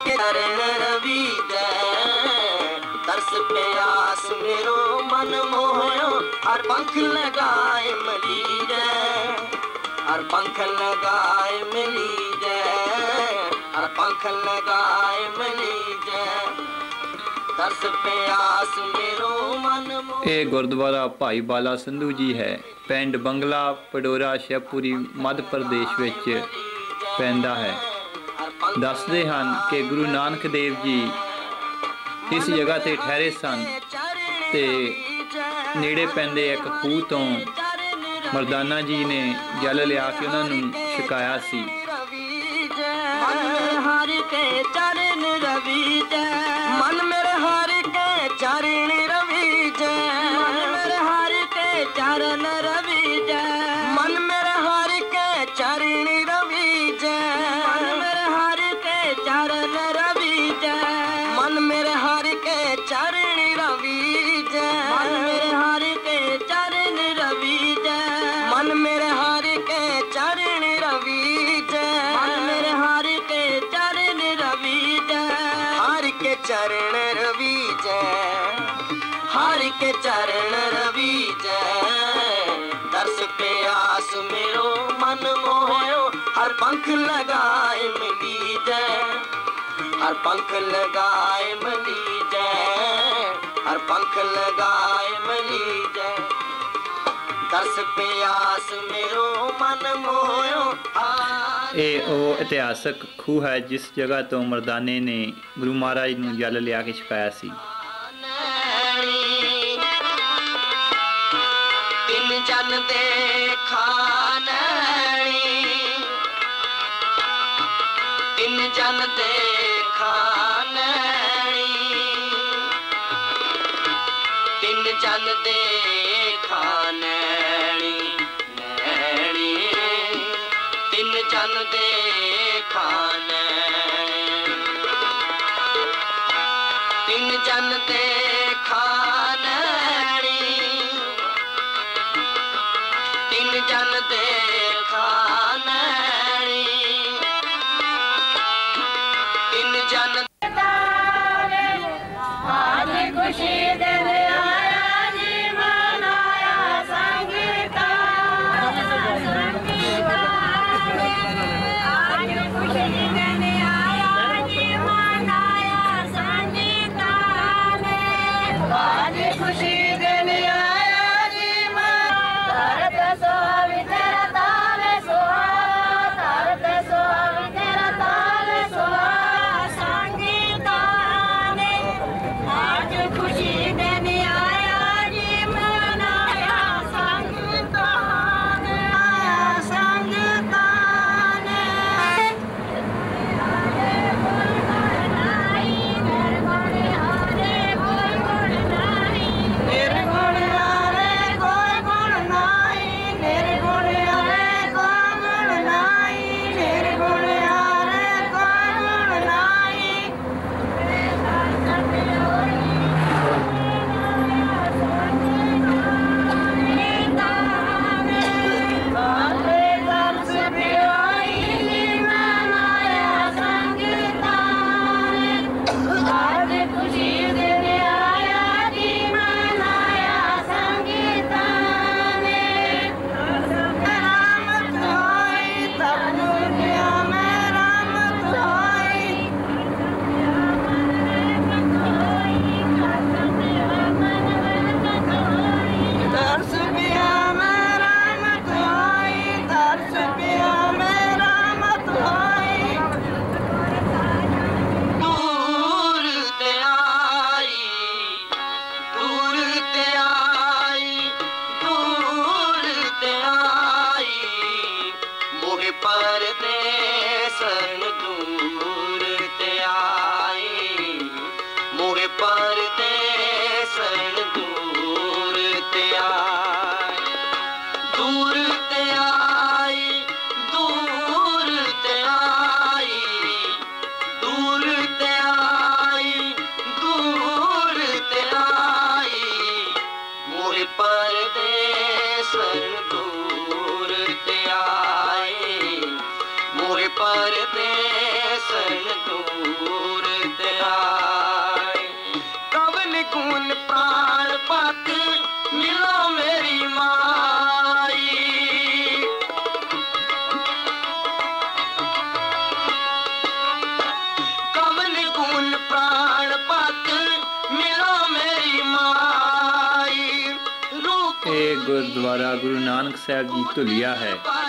चरण रवि तरस प्यास मेरो मन मोहयो हर पंख लगाए मिली जय हर पंख लगाए मिली जय हर पंख लगाए मिली जय तरस प्यास मेरो मन ये गुरुद्वारा भाई बाला संधू जी है पिंड बंगला पडोरा शिवपुरी मध्य प्रदेश विच पैंदा है। दसदे हन कि गुरु नानक देव जी इस जगह ते ठहरे सन ते नेड़े पैंदे एक खूह तो मरदाना जी ने जल लिया के उन्होंने छकाया सी। हर के चरण रवि मन मेरे हर के चरण रवि मन मेरे हर के चरण रवि मन मेरे हर के चरण रवि मन मेरे हर के चरण रवि मन मेरे हर के चरण रवि मन मेरे हर के चरण रवि मन मेरे हर के चरण रवि मन मेरे हर के चरण रवि हर के चरण रवि हर के चरण रवि तरस प्यास मेरो मन मोहयो हर पंख लगाए मिली जय हर पंख लगाए मिली जय हर पंख लगाए मिली जय तरस प्यास मेरो मन मोहयो। ये वो इतिहासक खूह है जिस जगह तो मरदाने ने गुरु महाराज नूं जल लिया के छकाया सी। तिन जन देखा तिन जन देखा तिन जन देखा तिन जन देखा तिन जन देखा तिन जन देखा तिन जन आज खुशी दिन आया जी मनाया संगीता आज खुशी दिन आया जी मनाया संगीता आज खुशी दिन आया जी तरत सोहावी तेरा ताल सोहा तरत सोहावी तेरा ताल सोहा संगीता ਗੁਰਦੁਆਰਾ ਗੁਰੂ ਨਾਨਕ ਸਾਹਿਬ ਜੀ ਧੁਲੀਆ ਹੈ।